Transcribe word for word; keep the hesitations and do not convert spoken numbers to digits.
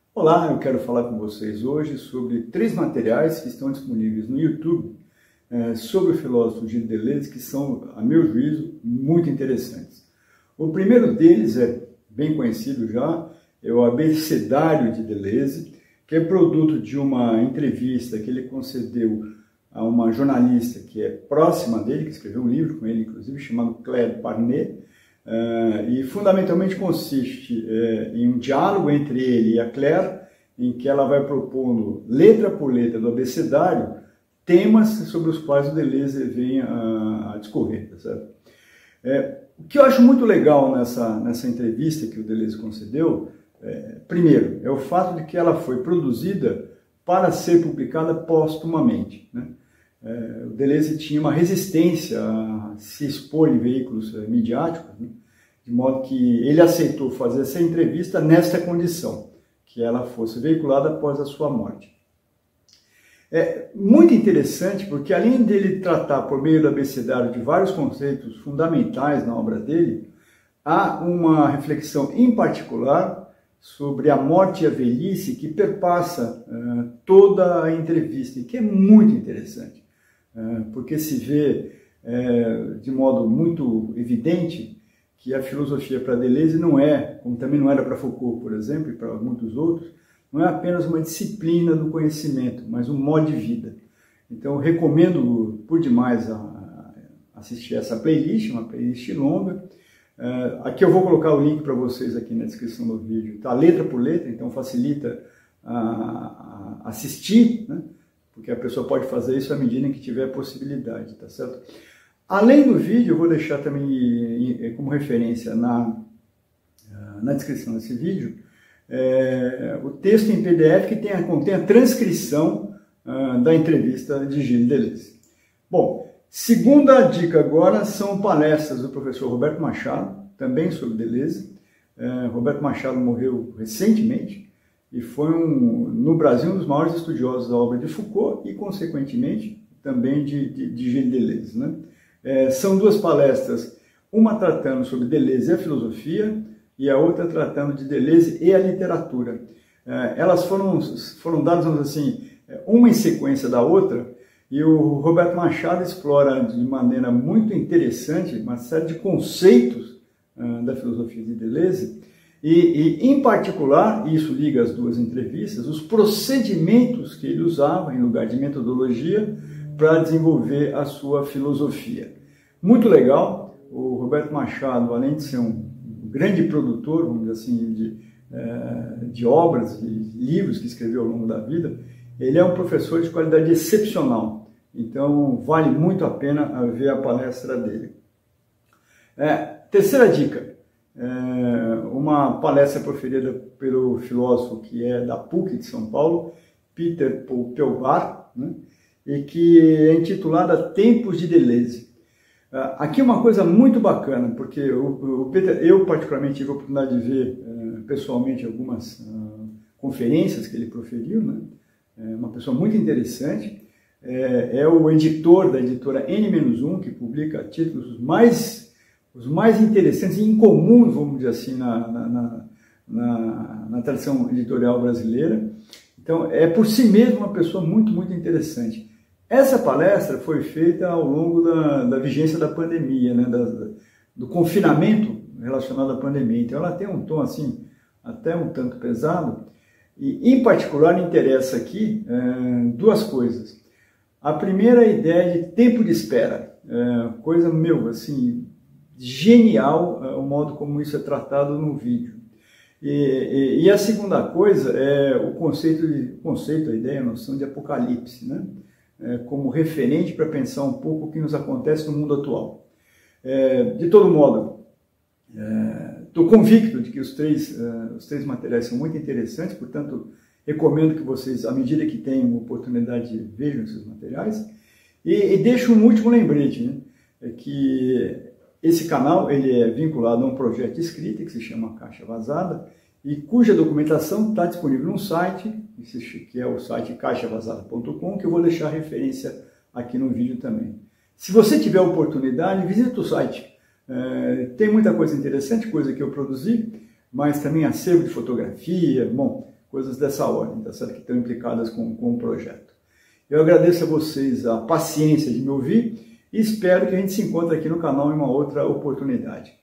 Olá, eu quero falar com vocês hoje sobre três materiais que estão disponíveis no YouTube é, sobre o filósofo Gilles Deleuze, que são, a meu juízo, muito interessantes. O primeiro deles é bem conhecido já, é o Abecedário de Deleuze, que é produto de uma entrevista que ele concedeu a uma jornalista que é próxima dele, que escreveu um livro com ele, inclusive, chamado Claire Parnet, Uh, e fundamentalmente consiste uh, em um diálogo entre ele e a Claire, em que ela vai propondo, letra por letra do abecedário, temas sobre os quais o Deleuze vem a, a discorrer. Tá certo? É, o que eu acho muito legal nessa, nessa entrevista que o Deleuze concedeu, é, primeiro, é o fato de que ela foi produzida para ser publicada póstumamente, né? É, o Deleuze tinha uma resistência a se expor em veículos é, midiáticos, né? De modo que ele aceitou fazer essa entrevista nesta condição, que ela fosse veiculada após a sua morte. É muito interessante porque, além dele tratar por meio do abecedário de vários conceitos fundamentais na obra dele, há uma reflexão em particular sobre a morte e a velhice que perpassa uh, toda a entrevista e que é muito interessante. Porque se vê é, de modo muito evidente que a filosofia para Deleuze não é, como também não era para Foucault, por exemplo, e para muitos outros, não é apenas uma disciplina do conhecimento, mas um modo de vida. Então, eu recomendo por demais a, a assistir essa playlist, uma playlist longa. É, aqui eu vou colocar o link para vocês aqui na descrição do vídeo, tá? Letra por letra, então facilita a, a assistir, né? Porque a pessoa pode fazer isso à medida em que tiver a possibilidade, tá certo? Além do vídeo, eu vou deixar também como referência na, na descrição desse vídeo, é, o texto em P D F que tem a, contém a transcrição uh, da entrevista de Gilles Deleuze. Bom, segunda dica agora são palestras do professor Roberto Machado, também sobre Deleuze. É, Roberto Machado morreu recentemente, e foi, um, no Brasil, um dos maiores estudiosos da obra de Foucault e, consequentemente, também de, de, de Gilles Deleuze, né? É, são duas palestras, uma tratando sobre Deleuze e a filosofia, e a outra tratando de Deleuze e a literatura. É, elas foram, foram dadas, vamos dizer assim, uma em sequência da outra, e o Roberto Machado explora de maneira muito interessante uma série de conceitos uh, da filosofia de Deleuze, E, e, em particular, e isso liga as duas entrevistas, os procedimentos que ele usava, em lugar de metodologia, para desenvolver a sua filosofia. Muito legal. O Roberto Machado, além de ser um grande produtor, vamos dizer assim, de, de obras e livros que escreveu ao longo da vida, ele é um professor de qualidade excepcional. Então, vale muito a pena ver a palestra dele. É, terceira dica. É uma palestra proferida pelo filósofo que é da P U C de São Paulo, Peter Pelvar, né? E que é intitulada Tempos de Deleuze. Aqui uma coisa muito bacana, porque o, o Peter, eu particularmente tive a oportunidade de ver uh, pessoalmente algumas uh, conferências que ele proferiu, né? É uma pessoa muito interessante, é, é o editor da editora N menos um, que publica títulos mais os mais interessantes e incomuns, vamos dizer assim, na, na, na, na tradição editorial brasileira. Então, é por si mesmo uma pessoa muito, muito interessante. Essa palestra foi feita ao longo da, da vigência da pandemia, né, da, do confinamento relacionado à pandemia. Então, ela tem um tom, assim, até um tanto pesado. E, em particular, interessa aqui é, duas coisas. A primeira é a ideia de tempo de espera. É, coisa, meu, assim... genial uh, o modo como isso é tratado no vídeo. E, e, e a segunda coisa é o conceito, de, conceito, a ideia, a noção de apocalipse, né? É, como referente para pensar um pouco o que nos acontece no mundo atual. É, de todo modo, estou é, convicto de que os três, uh, os três materiais são muito interessantes, portanto, recomendo que vocês, à medida que tenham oportunidade, vejam esses materiais. E, e deixo um último lembrete, né? É que esse canal ele é vinculado a um projeto de escrita que se chama Caixa Vazada e cuja documentação está disponível no site, que é o site caixa vazada ponto com, que eu vou deixar a referência aqui no vídeo também. Se você tiver oportunidade, visite o site. É, tem muita coisa interessante, coisa que eu produzi, mas também acervo de fotografia, bom, coisas dessa ordem, tá certo? Que estão implicadas com, com o projeto. Eu agradeço a vocês a paciência de me ouvir e espero que a gente se encontre aqui no canal em uma outra oportunidade.